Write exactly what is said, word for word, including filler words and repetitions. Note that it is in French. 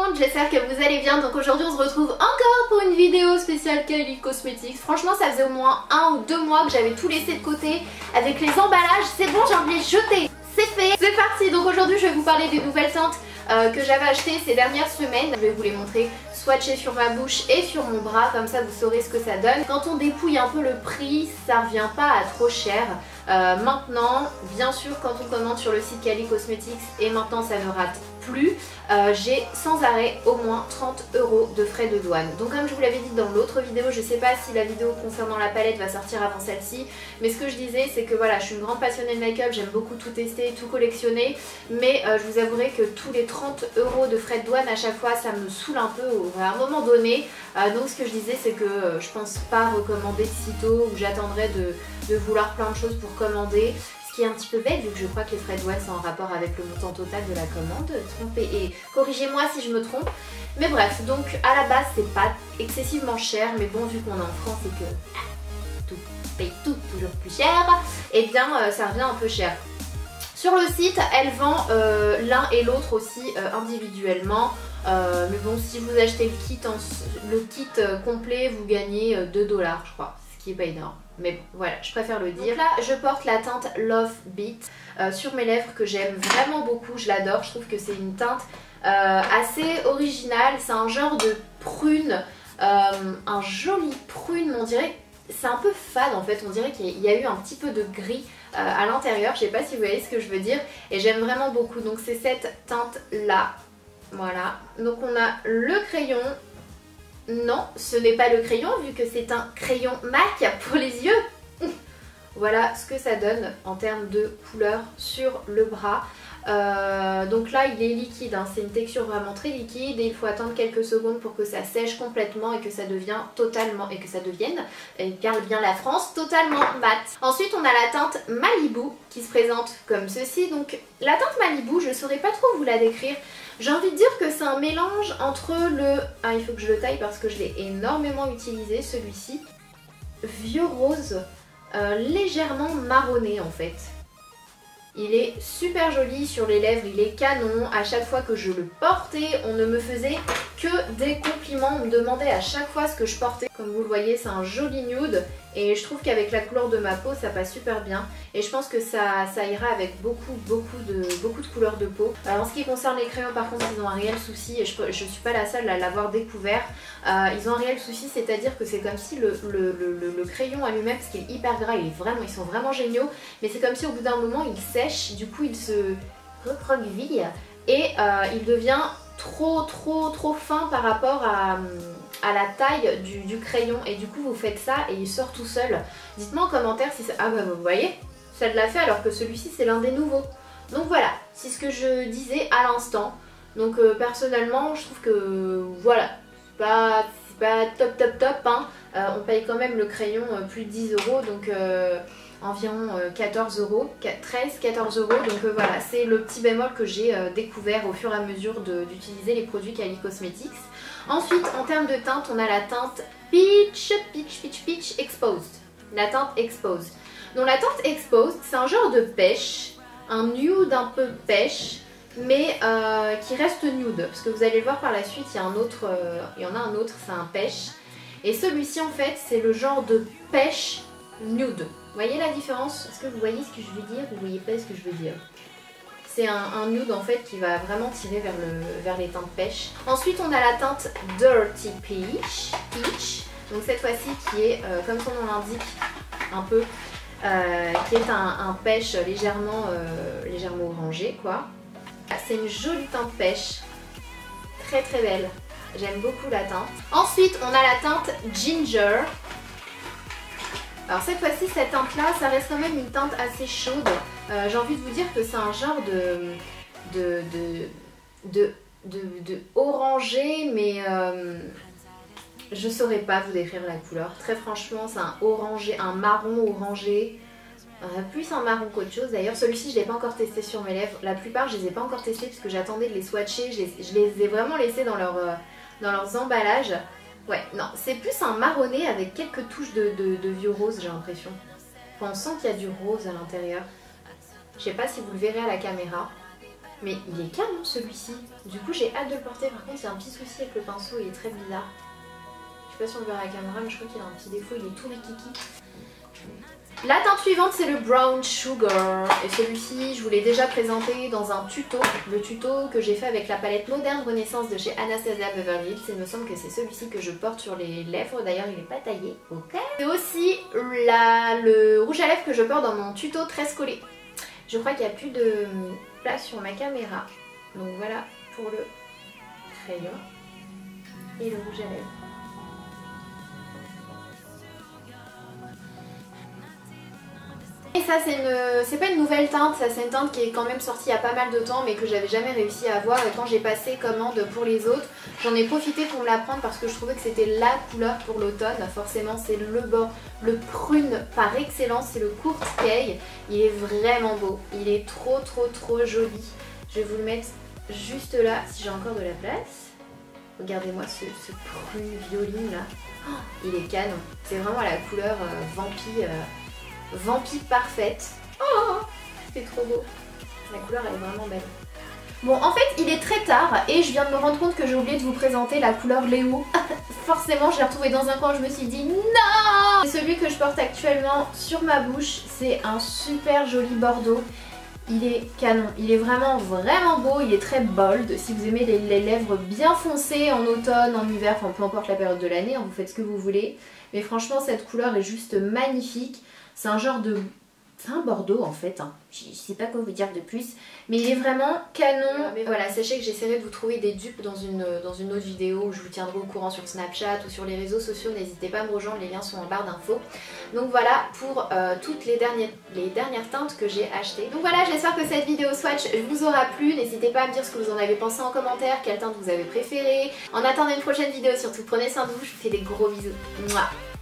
monde, j'espère que vous allez bien. Donc aujourd'hui on se retrouve encore pour une vidéo spéciale Kylie Cosmetics. Franchement ça faisait au moins un ou deux mois que j'avais tout laissé de côté avec les emballages. C'est bon, j'ai envie de les jeter. C'est fait. C'est parti. Donc aujourd'hui je vais vous parler des nouvelles teintes euh, que j'avais achetées ces dernières semaines. Je vais vous les montrer swatchées sur ma bouche et sur mon bras, comme ça vous saurez ce que ça donne. Quand on dépouille un peu le prix, ça revient pas à trop cher. Euh, maintenant, bien sûr, quand on commande sur le site Kylie Cosmetics, et maintenant ça ne rate plus, euh, j'ai sans arrêt au moins trente euros de frais de douane. Donc comme je vous l'avais dit dans l'autre vidéo, je sais pas si la vidéo concernant la palette va sortir avant celle-ci, mais ce que je disais c'est que voilà, je suis une grande passionnée de make-up, j'aime beaucoup tout tester, tout collectionner, mais euh, je vous avouerai que tous les trente euros de frais de douane à chaque fois ça me saoule un peu à un moment donné. Euh, donc ce que je disais c'est que euh, je pense pas recommander de sitôt, ou j'attendrai de, de vouloir plein de choses pour commander. Ce qui est un petit peu bête vu que je crois que les frais de douane sont en rapport avec le montant total de la commande. Trompez et corrigez-moi si je me trompe. Mais bref, donc à la base c'est pas excessivement cher, mais bon vu qu'on est en France et que tout paye tout toujours plus cher, et eh bien euh, ça revient un peu cher. Sur le site, elle vend euh, l'un et l'autre aussi euh, individuellement. Euh, mais bon, si vous achetez le kit, en, le kit euh, complet, vous gagnez euh, deux dollars je crois, ce qui est pas énorme. Mais bon, voilà, je préfère le dire. Donc là, je porte la teinte Love Beat euh, sur mes lèvres que j'aime vraiment beaucoup, je l'adore. Je trouve que c'est une teinte euh, assez originale. C'est un genre de prune, euh, un joli prune, on dirait. C'est un peu fade en fait, on dirait qu'il y a eu un petit peu de gris euh, à l'intérieur. Je sais pas si vous voyez ce que je veux dire. Et j'aime vraiment beaucoup. Donc c'est cette teinte là. Voilà. Donc on a le crayon. Non, ce n'est pas le crayon vu que c'est un crayon MAC pour les yeux. Voilà ce que ça donne en termes de couleur sur le bras. Euh, donc là il est liquide, hein. C'est une texture vraiment très liquide et il faut attendre quelques secondes pour que ça sèche complètement et que ça devienne totalement, et que ça devienne, et parle bien la France, totalement mat. Ensuite on a la teinte Malibu qui se présente comme ceci. Donc la teinte Malibu, je ne saurais pas trop vous la décrire. J'ai envie de dire que c'est un mélange entre le... Ah, il faut que je le taille parce que je l'ai énormément utilisé, celui-ci. Vieux rose, euh, légèrement marronné en fait. Il est super joli sur les lèvres, il est canon. À chaque fois que je le portais, on ne me faisait que des compliments. On me demandait à chaque fois ce que je portais. Comme vous le voyez, c'est un joli nude. Et je trouve qu'avec la couleur de ma peau, ça passe super bien. Et je pense que ça, ça ira avec beaucoup, beaucoup de, beaucoup de couleurs de peau. Alors, en ce qui concerne les crayons, par contre, ils ont un réel souci. Et je ne suis pas la seule à l'avoir découvert. Euh, ils ont un réel souci, c'est-à-dire que c'est comme si le, le, le, le crayon à lui-même, parce qu'il est hyper gras, il est vraiment, ils sont vraiment géniaux. Mais c'est comme si au bout d'un moment, il sèche. Du coup, il se recroqueville. Et euh, il devient trop, trop, trop fin par rapport à... à la taille du, du crayon, et du coup vous faites ça et il sort tout seul. Dites-moi en commentaire si ça... Ah bah vous voyez, ça l'a fait alors que celui-ci c'est l'un des nouveaux. Donc voilà, c'est ce que je disais à l'instant. Donc euh, personnellement je trouve que voilà, c'est pas, pas top top top hein. Euh, on paye quand même le crayon euh, plus de dix euros, donc euh, environ euh, quatorze euros, treize quatorze euros. Donc euh, voilà, c'est le petit bémol que j'ai euh, découvert au fur et à mesure d'utiliser les produits Kylie Cosmetics. Ensuite, en termes de teinte, on a la teinte Peach, Peach, Peach, Peach Exposed. La teinte Exposed. Donc la teinte Exposed, c'est un genre de pêche, un nude un peu pêche, mais euh, qui reste nude. Parce que vous allez le voir par la suite, il y a un autre, euh, il y en a un autre, c'est un pêche. Et celui-ci, en fait, c'est le genre de pêche nude. Vous voyez la différence? Est-ce que vous voyez ce que je veux dire? Vous voyez pas ce que je veux dire? C'est un, un nude en fait qui va vraiment tirer vers, le, vers les teintes pêche. Ensuite on a la teinte Dirty Peach, Peach. Donc cette fois-ci qui est, euh, comme son nom l'indique, un peu, euh, qui est un, un pêche légèrement, euh, légèrement orangé quoi. C'est une jolie teinte pêche, très très belle. J'aime beaucoup la teinte. Ensuite on a la teinte Ginger. Alors cette fois-ci, cette teinte-là, ça reste quand même une teinte assez chaude. Euh, J'ai envie de vous dire que c'est un genre de, de, de, de, de, de orangé, mais euh, je saurais pas vous décrire la couleur. Très franchement, c'est un orangé, un marron orangé. Euh, plus un marron qu'autre chose. D'ailleurs, celui-ci, je ne l'ai pas encore testé sur mes lèvres. La plupart, je les ai pas encore testés parce que j'attendais de les swatcher. Je les, je les ai vraiment laissés dans, leur, euh, dans leurs emballages. Ouais, non, c'est plus un marronné avec quelques touches de, de, de vieux rose, j'ai l'impression. Enfin, on sent qu'il y a du rose à l'intérieur. Je sais pas si vous le verrez à la caméra. Mais il est canon celui-ci. Du coup j'ai hâte de le porter. Par contre il y a un petit souci avec le pinceau, il est très bizarre. Je sais pas si on le verra à la caméra mais je crois qu'il a un petit défaut, il est tout rikiki. La teinte suivante c'est le Brown Sugar. Et celui-ci je vous l'ai déjà présenté dans un tuto. Le tuto que j'ai fait avec la palette Moderne Renaissance de chez Anastasia Beverly Hills. Il me semble que c'est celui-ci que je porte sur les lèvres. D'ailleurs il n'est pas taillé. Ok. C'est aussi la, le rouge à lèvres que je porte dans mon tuto tresse collée. Je crois qu'il n'y a plus de place sur ma caméra. Donc voilà pour le crayon et le rouge à lèvres. Et ça c'est une, c'est pas une nouvelle teinte, ça c'est une teinte qui est quand même sortie il y a pas mal de temps mais que j'avais jamais réussi à avoir, et quand j'ai passé commande pour les autres, j'en ai profité pour me la prendre parce que je trouvais que c'était la couleur pour l'automne. Forcément c'est le bord, le prune par excellence, c'est le Court Kay. Il est vraiment beau, il est trop trop trop joli. Je vais vous le mettre juste là si j'ai encore de la place. Regardez-moi ce, ce prune violine là, oh, il est canon, c'est vraiment la couleur euh, vampire. Euh, Vampire parfaite. Oh, c'est trop beau. La couleur elle est vraiment belle. Bon en fait il est très tard et je viens de me rendre compte que j'ai oublié de vous présenter la couleur Léo. Forcément je l'ai retrouvée dans un coin, je me suis dit non. C'est celui que je porte actuellement sur ma bouche. C'est un super joli bordeaux. Il est canon, il est vraiment vraiment beau, il est très bold. Si vous aimez les, les lèvres bien foncées en automne, en hiver, enfin peu importe la période de l'année, vous faites ce que vous voulez. Mais franchement cette couleur est juste magnifique. C'est un genre de... c'est un bordeaux en fait, hein. Je sais pas quoi vous dire de plus, mais il est vraiment canon. Mais voilà, sachez que j'essaierai de vous trouver des dupes dans une, dans une autre vidéo où je vous tiendrai au courant sur Snapchat ou sur les réseaux sociaux, n'hésitez pas à me rejoindre, les liens sont en barre d'infos. Donc voilà pour euh, toutes les dernières, les dernières teintes que j'ai achetées. Donc voilà, j'espère que cette vidéo swatch vous aura plu, n'hésitez pas à me dire ce que vous en avez pensé en commentaire, quelle teinte vous avez préférée. En attendant une prochaine vidéo, surtout prenez soin de vous, je vous fais des gros bisous. Mouah.